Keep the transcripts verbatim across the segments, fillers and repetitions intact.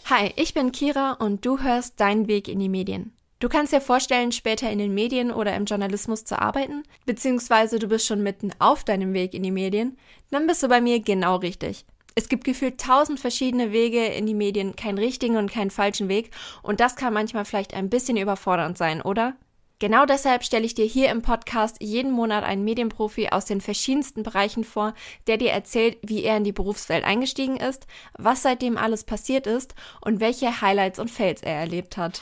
Hi, ich bin Kira und du hörst Dein Weg in die Medien. Du kannst dir vorstellen, später in den Medien oder im Journalismus zu arbeiten, beziehungsweise du bist schon mitten auf deinem Weg in die Medien, dann bist du bei mir genau richtig. Es gibt gefühlt tausend verschiedene Wege in die Medien, keinen richtigen und keinen falschen Weg und das kann manchmal vielleicht ein bisschen überfordernd sein, oder? Genau deshalb stelle ich dir hier im Podcast jeden Monat einen Medienprofi aus den verschiedensten Bereichen vor, der dir erzählt, wie er in die Berufswelt eingestiegen ist, was seitdem alles passiert ist und welche Highlights und Fails er erlebt hat.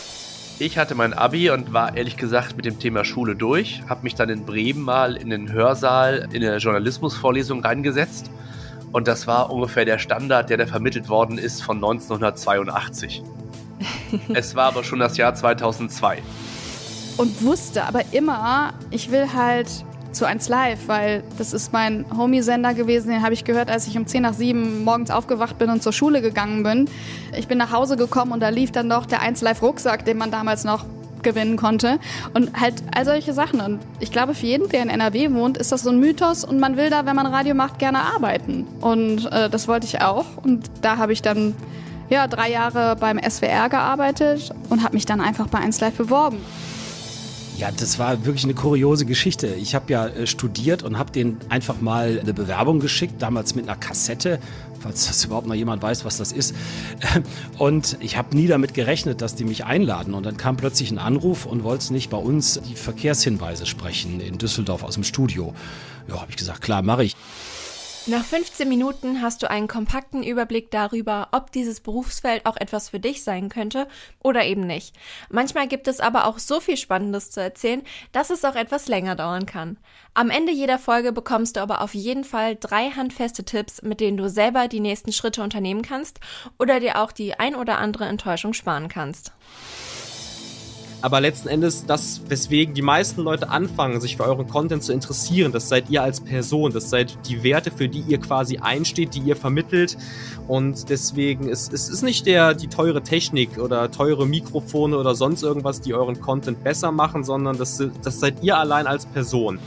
Ich hatte mein Abi und war ehrlich gesagt mit dem Thema Schule durch, habe mich dann in Bremen mal in den Hörsaal in eine Journalismusvorlesung reingesetzt und das war ungefähr der Standard, der da vermittelt worden ist von neunzehnhundertzweiundachtzig. Es war aber schon das Jahr zweitausendzwei. Und wusste aber immer, ich will halt zu eins Live, weil das ist mein Homie-Sender gewesen, den habe ich gehört, als ich um zehn nach sieben morgens aufgewacht bin und zur Schule gegangen bin. Ich bin nach Hause gekommen und da lief dann noch der eins Live Rucksack, den man damals noch gewinnen konnte und halt all solche Sachen. Und ich glaube, für jeden, der in N R W wohnt, ist das so ein Mythos und man will da, wenn man Radio macht, gerne arbeiten. Und äh, das wollte ich auch und da habe ich dann ja, drei Jahre beim S W R gearbeitet und habe mich dann einfach bei eins Live beworben. Ja, das war wirklich eine kuriose Geschichte. Ich habe ja äh, studiert und habe denen einfach mal eine Bewerbung geschickt, damals mit einer Kassette, falls das überhaupt noch jemand weiß, was das ist. Und ich habe nie damit gerechnet, dass die mich einladen. Und dann kam plötzlich ein Anruf und wollten nicht bei uns die Verkehrshinweise sprechen in Düsseldorf aus dem Studio. Ja, habe ich gesagt, klar, mache ich. Nach fünfzehn Minuten hast du einen kompakten Überblick darüber, ob dieses Berufsfeld auch etwas für dich sein könnte oder eben nicht. Manchmal gibt es aber auch so viel Spannendes zu erzählen, dass es auch etwas länger dauern kann. Am Ende jeder Folge bekommst du aber auf jeden Fall drei handfeste Tipps, mit denen du selber die nächsten Schritte unternehmen kannst oder dir auch die ein oder andere Enttäuschung sparen kannst. Aber letzten Endes, das, weswegen die meisten Leute anfangen, sich für euren Content zu interessieren, das seid ihr als Person, das seid die Werte, für die ihr quasi einsteht, die ihr vermittelt. Und deswegen ist es ist nicht der die teure Technik oder teure Mikrofone oder sonst irgendwas, die euren Content besser machen, sondern das, das seid ihr allein als Person.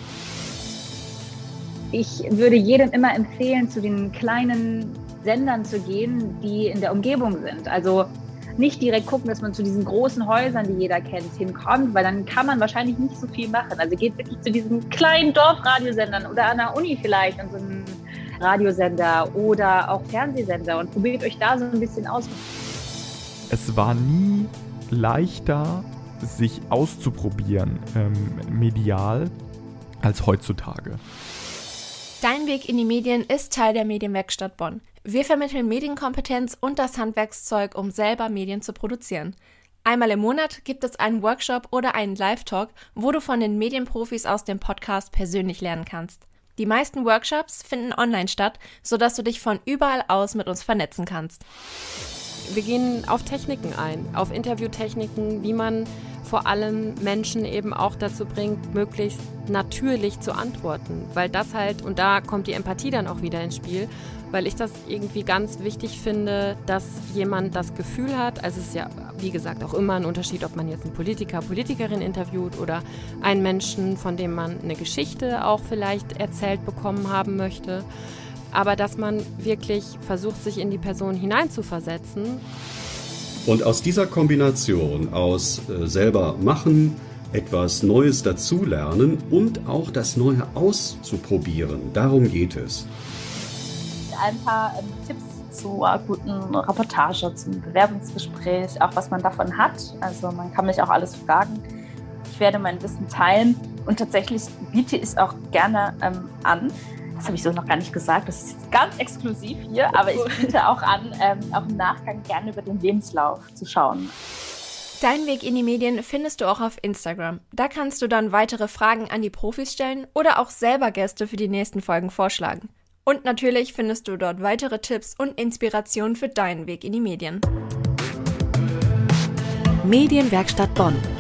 Ich würde jedem immer empfehlen, zu den kleinen Sendern zu gehen, die in der Umgebung sind. Also nicht direkt gucken, dass man zu diesen großen Häusern, die jeder kennt, hinkommt, weil dann kann man wahrscheinlich nicht so viel machen. Also geht wirklich zu diesen kleinen Dorfradiosendern oder an der Uni vielleicht an so einem Radiosender oder auch Fernsehsender und probiert euch da so ein bisschen aus. Es war nie leichter, sich auszuprobieren ähm, medial als heutzutage. Dein Weg in die Medien ist Teil der Medienwerkstatt Bonn. Wir vermitteln Medienkompetenz und das Handwerkszeug, um selber Medien zu produzieren. Einmal im Monat gibt es einen Workshop oder einen Live-Talk, wo du von den Medienprofis aus dem Podcast persönlich lernen kannst. Die meisten Workshops finden online statt, sodass du dich von überall aus mit uns vernetzen kannst. Wir gehen auf Techniken ein, auf Interviewtechniken, wie man vor allem Menschen eben auch dazu bringt, möglichst natürlich zu antworten. Weil das halt, und da kommt die Empathie dann auch wieder ins Spiel, weil ich das irgendwie ganz wichtig finde, dass jemand das Gefühl hat, also es ist ja, wie gesagt, auch immer ein Unterschied, ob man jetzt einen Politiker, Politikerin interviewt oder einen Menschen, von dem man eine Geschichte auch vielleicht erzählt bekommen haben möchte, aber dass man wirklich versucht, sich in die Person hineinzuversetzen. Und aus dieser Kombination aus äh, selber machen, etwas Neues dazulernen und auch das Neue auszuprobieren, darum geht es. Ein paar ähm, Tipps zur äh, guten Reportage, zum Bewerbungsgespräch, auch was man davon hat. Also man kann mich auch alles fragen. Ich werde mein Wissen teilen und tatsächlich biete ich es auch gerne ähm, an. Das habe ich so noch gar nicht gesagt, das ist jetzt ganz exklusiv hier, aber ich biete auch an, ähm, auch im Nachgang gerne über den Lebenslauf zu schauen. Dein Weg in die Medien findest du auch auf Instagram. Da kannst du dann weitere Fragen an die Profis stellen oder auch selber Gäste für die nächsten Folgen vorschlagen. Und natürlich findest du dort weitere Tipps und Inspirationen für deinen Weg in die Medien. Medienwerkstatt Bonn.